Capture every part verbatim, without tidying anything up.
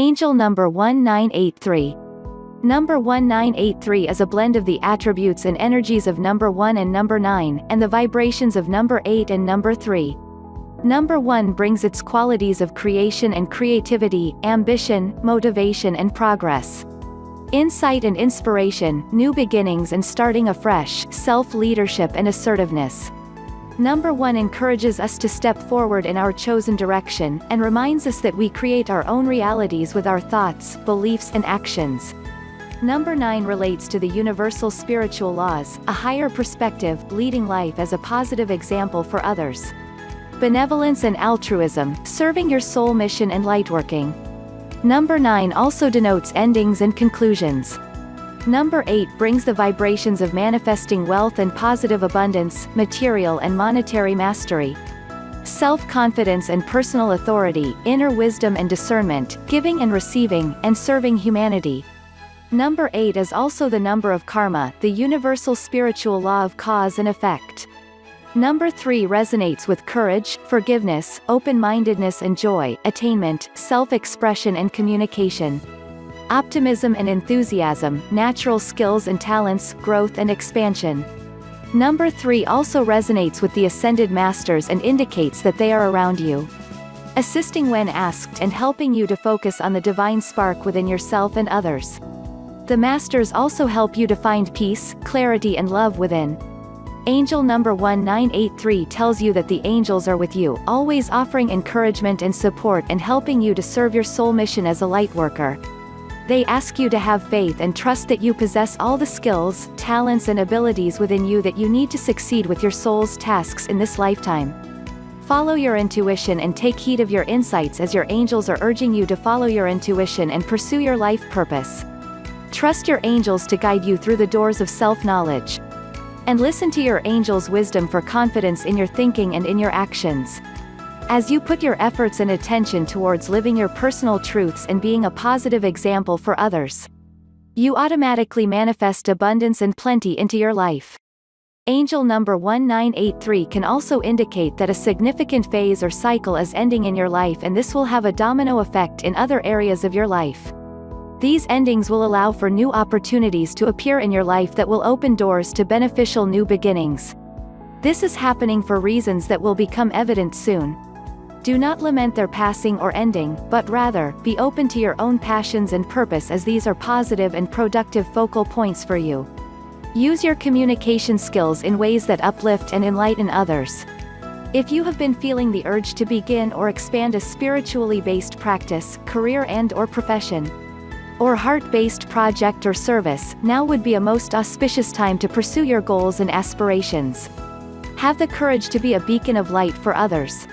Angel number one nine eight three. Number one nine eight three is a blend of the attributes and energies of number one and number nine, and the vibrations of number eight and number three. Number one brings its qualities of creation and creativity, ambition, motivation and progress. Insight and inspiration, new beginnings and starting afresh, self-leadership and assertiveness. Number one encourages us to step forward in our chosen direction, and reminds us that we create our own realities with our thoughts, beliefs and actions. Number nine relates to the universal spiritual laws, a higher perspective, leading life as a positive example for others. Benevolence and altruism, serving your soul mission and lightworking. Number nine also denotes endings and conclusions. Number eight brings the vibrations of manifesting wealth and positive abundance, material and monetary mastery. Self-confidence and personal authority, inner wisdom and discernment, giving and receiving, and serving humanity. Number eight is also the number of karma, the universal spiritual law of cause and effect. Number three resonates with courage, forgiveness, open-mindedness and joy, attainment, self-expression and communication. Optimism and enthusiasm, natural skills and talents, growth and expansion. Number three also resonates with the Ascended Masters and indicates that they are around you, assisting when asked and helping you to focus on the divine spark within yourself and others. The Masters also help you to find peace, clarity and love within. Angel number one nine eight three tells you that the angels are with you, always offering encouragement and support and helping you to serve your soul mission as a light worker. They ask you to have faith and trust that you possess all the skills, talents and abilities within you that you need to succeed with your soul's tasks in this lifetime. Follow your intuition and take heed of your insights as your angels are urging you to follow your intuition and pursue your life purpose. Trust your angels to guide you through the doors of self-knowledge. And listen to your angels' wisdom for confidence in your thinking and in your actions. As you put your efforts and attention towards living your personal truths and being a positive example for others, you automatically manifest abundance and plenty into your life. Angel number one nine eight three can also indicate that a significant phase or cycle is ending in your life, and this will have a domino effect in other areas of your life. These endings will allow for new opportunities to appear in your life that will open doors to beneficial new beginnings. This is happening for reasons that will become evident soon. Do not lament their passing or ending, but rather, be open to your own passions and purpose, as these are positive and productive focal points for you. Use your communication skills in ways that uplift and enlighten others. If you have been feeling the urge to begin or expand a spiritually based practice, career and or profession, or heart-based project or service, now would be a most auspicious time to pursue your goals and aspirations. Have the courage to be a beacon of light for others.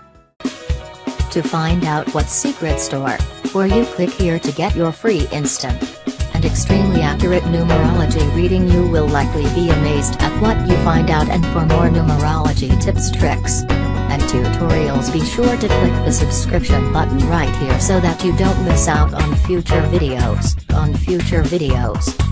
To find out what secret store, where you click here to get your free instant and extremely accurate numerology reading. You will likely be amazed at what you find out, and for more numerology tips, tricks, and tutorials, be sure to click the subscription button right here so that you don't miss out on future videos, on future videos.